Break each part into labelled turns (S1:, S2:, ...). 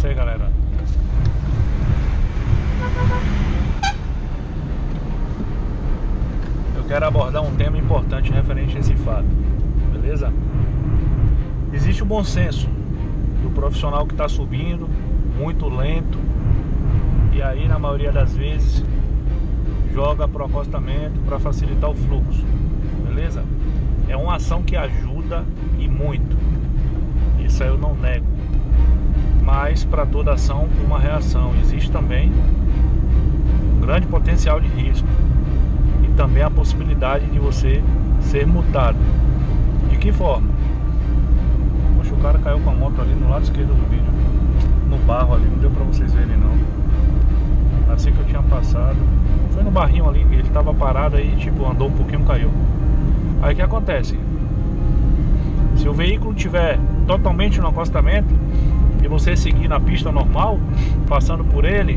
S1: isso aí, galera. Eu quero abordar um tema importante referente a esse fato, beleza? Existe o bom senso do profissional que está subindo muito lento e aí na maioria das vezes joga pro acostamento para facilitar o fluxo, beleza? É uma ação que ajuda e muito, isso aí eu não nego, mas para toda ação uma reação. Existe também um grande potencial de risco e também a possibilidade de você ser multado. De que forma? Poxa, o cara caiu com a moto ali no lado esquerdo do vídeo, no barro ali, não deu pra vocês verem não. Assim que eu tinha passado, foi no barrinho ali, ele tava parado aí, tipo, andou um pouquinho, caiu. Aí o que acontece? Se o veículo tiver totalmente no acostamento e você seguir na pista normal, passando por ele,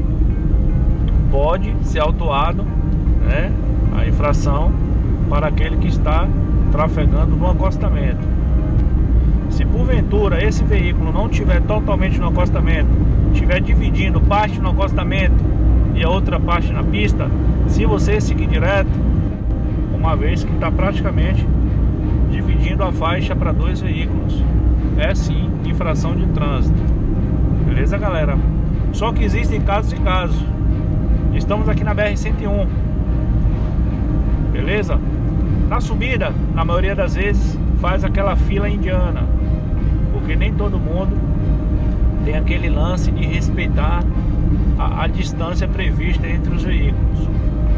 S1: pode ser autuado, né, a infração para aquele que está trafegando no acostamento. Se porventura esse veículo não estiver totalmente no acostamento, estiver dividindo parte no acostamento e a outra parte na pista, se você seguir direto, uma vez que está praticamente dividindo a faixa para dois veículos, é sim infração de trânsito, beleza, galera? Só que existem casos e casos. Estamos aqui na BR-101, beleza? Na subida, na maioria das vezes, faz aquela fila indiana, porque nem todo mundo tem aquele lance de respeitar a distância prevista entre os veículos.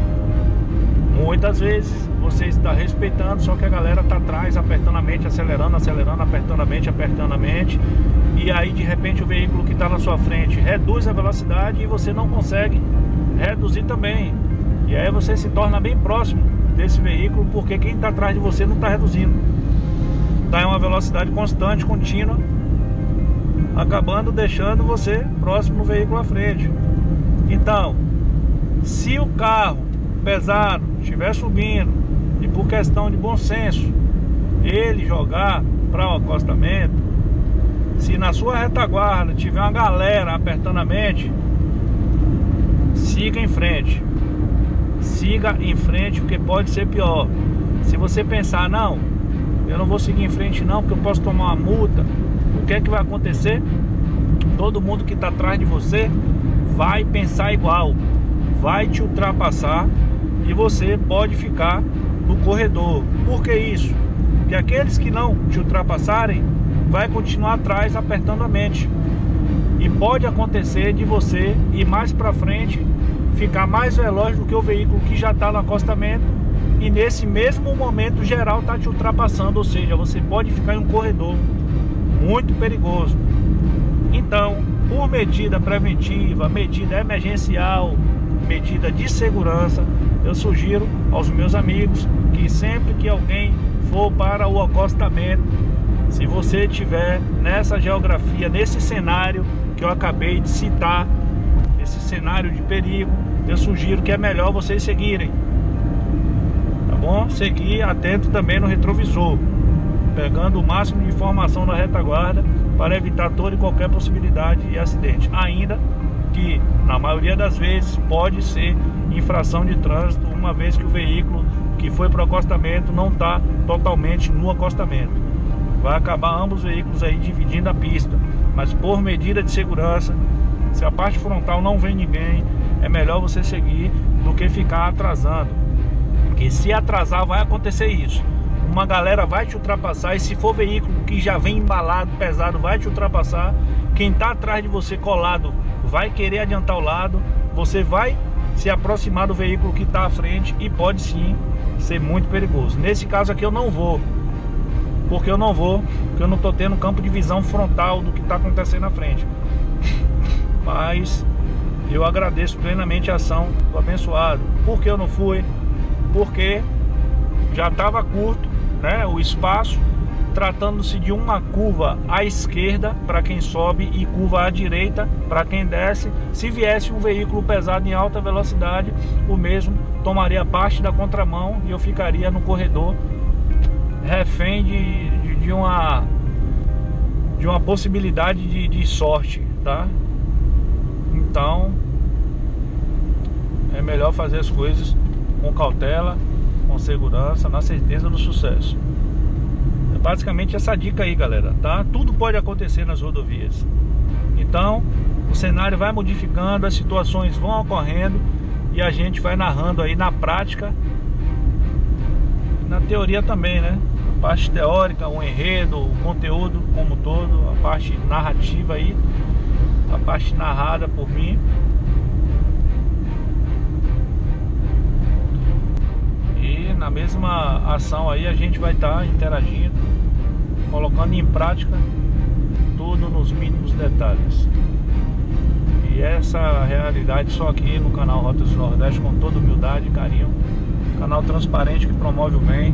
S1: Muitas vezes você está respeitando, só que a galera está atrás, apertando a mente, acelerando, apertando a mente, apertando a mente, e aí de repente o veículo que está na sua frente reduz a velocidade e você não consegue reduzir também, e aí você se torna bem próximo desse veículo, porque quem está atrás de você não está reduzindo, está em uma velocidade constante, contínua, acabando deixando você próximo do veículo à frente. Então, se o carro pesado estiver subindo e por questão de bom senso ele jogar para o acostamento, se na sua retaguarda tiver uma galera apertando a mente, siga em frente. Siga em frente, porque pode ser pior. Se você pensar, não, eu não vou seguir em frente não, porque eu posso tomar uma multa, o que é que vai acontecer? Todo mundo que está atrás de você vai pensar igual, vai te ultrapassar e você pode ficar no corredor. Por que isso? Porque aqueles que não te ultrapassarem vai continuar atrás apertando a mente, e pode acontecer de você ir mais para frente, ficar mais veloz do que o veículo que já está no acostamento, e nesse mesmo momento geral está te ultrapassando, ou seja, você pode ficar em um corredor muito perigoso. Então, por medida preventiva, medida emergencial, medida de segurança, eu sugiro aos meus amigos que sempre que alguém for para o acostamento, se você estiver nessa geografia, nesse cenário que eu acabei de citar, esse cenário de perigo, eu sugiro que é melhor vocês seguirem, tá bom? Seguir atento também no retrovisor, pegando o máximo de informação da retaguarda para evitar toda e qualquer possibilidade de acidente, ainda que na maioria das vezes pode ser infração de trânsito, uma vez que o veículo que foi para o acostamento não está totalmente no acostamento. Vai acabar ambos os veículos aí dividindo a pista, mas por medida de segurança, se a parte frontal não vem ninguém, é melhor você seguir do que ficar atrasando, porque se atrasar vai acontecer isso, uma galera vai te ultrapassar, e se for veículo que já vem embalado, pesado, vai te ultrapassar. Quem está atrás de você colado vai querer adiantar o lado, você vai se aproximar do veículo que está à frente e pode sim ser muito perigoso. Nesse caso aqui eu não vou, porque eu não estou tendo campo de visão frontal do que está acontecendo na frente, mas eu agradeço plenamente a ação do abençoado. Por que eu não fui? Porque já estava curto, né, o espaço, tratando-se de uma curva à esquerda para quem sobe e curva à direita para quem desce. Se viesse um veículo pesado em alta velocidade, o mesmo tomaria parte da contramão e eu ficaria no corredor refém de uma possibilidade de sorte, tá? Então é melhor fazer as coisas com cautela, com segurança, na certeza do sucesso. É basicamente essa dica aí, galera, tá? Tudo pode acontecer nas rodovias. Então o cenário vai modificando, as situações vão ocorrendo e a gente vai narrando aí na prática, na teoria também, né? A parte teórica, o enredo, o conteúdo como um todo, a parte narrativa aí, a parte narrada por mim. E na mesma ação aí a gente vai estar interagindo, colocando em prática tudo nos mínimos detalhes. E essa realidade só aqui no canal Rotas do Nordeste, com toda humildade e carinho. Canal transparente que promove o bem.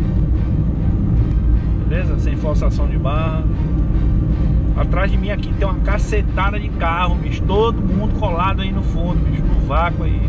S1: Beleza? Sem forçação de barra. Atrás de mim aqui tem uma cacetada de carro, bicho. Todo mundo colado aí no fundo, bicho. No vácuo aí.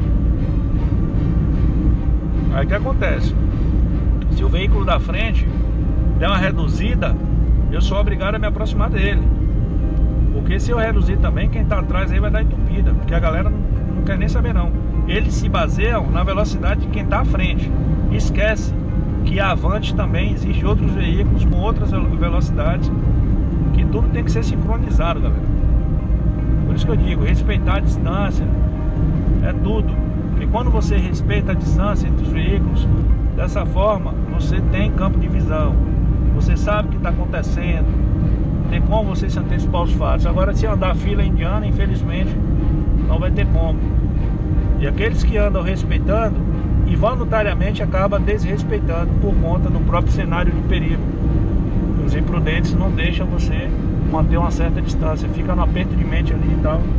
S1: Aí o que acontece? Se o veículo da frente der uma reduzida, eu sou obrigado a me aproximar dele. Porque se eu reduzir também, quem tá atrás aí vai dar entupida. Porque a galera não quer nem saber não. Eles se baseiam na velocidade de quem tá à frente. Esquece que avante também existe outros veículos com outras velocidades, que tudo tem que ser sincronizado, galera. Por isso que eu digo, respeitar a distância é tudo. Porque quando você respeita a distância entre os veículos, dessa forma você tem campo de visão, você sabe o que está acontecendo, tem como você se antecipar os fatos. Agora, se andar fila indiana, infelizmente não vai ter como. E aqueles que andam respeitando, involuntariamente acaba desrespeitando por conta do próprio cenário de perigo. Os imprudentes não deixam você manter uma certa distância, fica no aperto de mente ali e tal.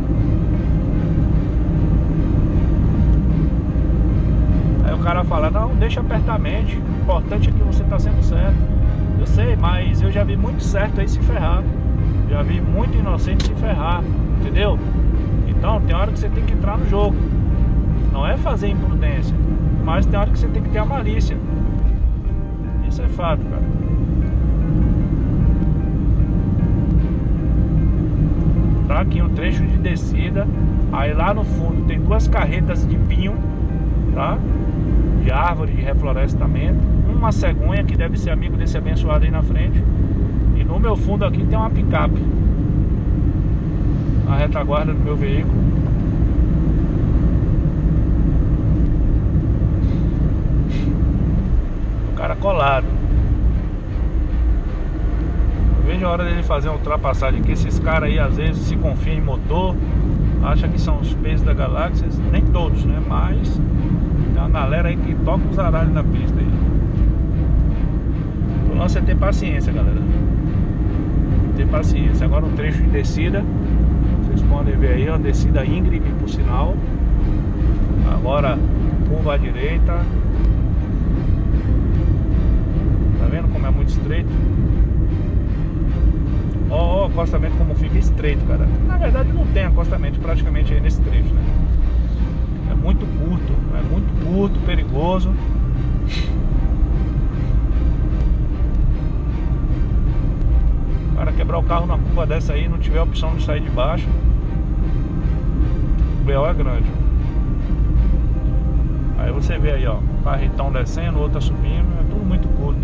S1: Aí o cara fala, não, deixa apertar a mente, o importante é que você está sendo certo. Eu sei, mas eu já vi muito certo aí se ferrar, já vi muito inocente se ferrar, entendeu? Então tem hora que você tem que entrar no jogo. Não é fazer imprudência, mas tem hora que você tem que ter a malícia. Isso é fato, cara. Tá aqui um trecho de descida. Aí lá no fundo tem duas carretas de pinho, tá? De árvore de reflorestamento. Uma cegonha que deve ser amigo desse abençoado aí na frente. E no meu fundo aqui tem uma picape, a retaguarda do meu veículo. O cara colado. Eu vejo a hora dele fazer uma ultrapassagem aqui. Esses caras aí às vezes se confiam em motor, acha que são os pesos da galáxia. Nem todos, né? Mas tem uma galera aí que toca os aralhos na pista aí. O lance é ter paciência, galera. Ter paciência. Agora um trecho de descida. Vocês podem ver aí, ó, descida íngreme por sinal. Agora curva à direita. Tá vendo como é muito estreito? Ó, o acostamento como fica estreito, cara. Na verdade não tem acostamento praticamente aí nesse trecho, né? É muito curto, perigoso. O cara quebrar o carro na curva dessa aí, não tiver a opção de sair de baixo, o BO é grande. Aí você vê aí, ó, carretão descendo, outra subindo, é tudo muito curto.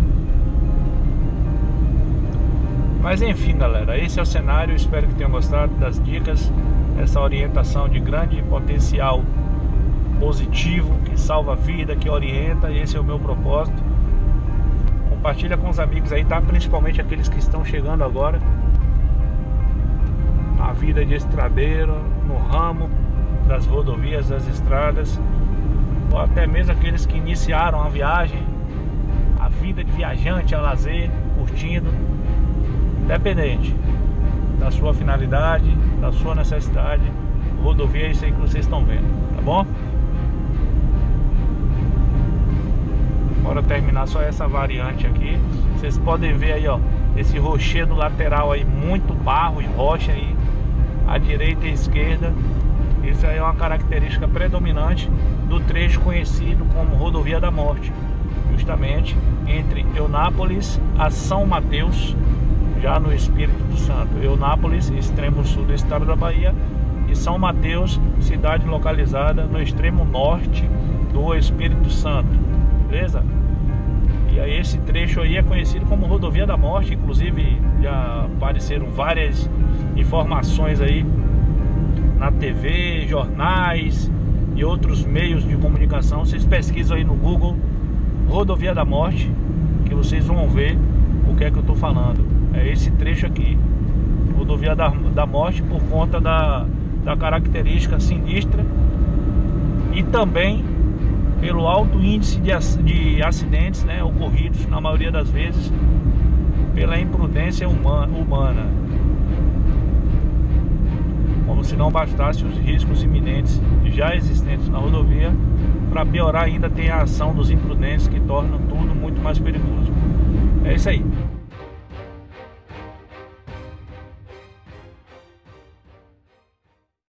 S1: Mas enfim, galera, esse é o cenário. Espero que tenham gostado das dicas, essa orientação de grande potencial positivo, que salva a vida, que orienta. E esse é o meu propósito. Compartilha com os amigos aí, tá? Principalmente aqueles que estão chegando agora na vida de estradeiro, no ramo das rodovias, das estradas, ou até mesmo aqueles que iniciaram a viagem, a vida de viajante, a lazer, curtindo. Independente da sua finalidade, da sua necessidade, rodovia é isso aí que vocês estão vendo, tá bom? Bora terminar só essa variante aqui. Vocês podem ver aí, ó, esse rochedo lateral aí, muito barro e rocha aí, à direita e à esquerda. Isso aí é uma característica predominante do trecho conhecido como Rodovia da Morte, justamente entre Eunápolis a São Mateus, já no Espírito Santo. Eunápolis, extremo sul do estado da Bahia, e e São Mateus, cidade localizada no extremo norte do Espírito Santo, beleza? E aí esse trecho aí é conhecido como Rodovia da Morte, inclusive já apareceram várias informações aí na TV, jornais e outros meios de comunicação. Vocês pesquisam aí no Google Rodovia da Morte, que vocês vão ver o que é que eu tô falando. É esse trecho aqui, Rodovia da Morte, por conta da característica sinistra e também pelo alto índice de acidentes, né, ocorridos na maioria das vezes pela imprudência humana. Como se não bastasse os riscos iminentes já existentes na rodovia, para piorar ainda tem a ação dos imprudentes que tornam tudo muito mais perigoso. É isso aí.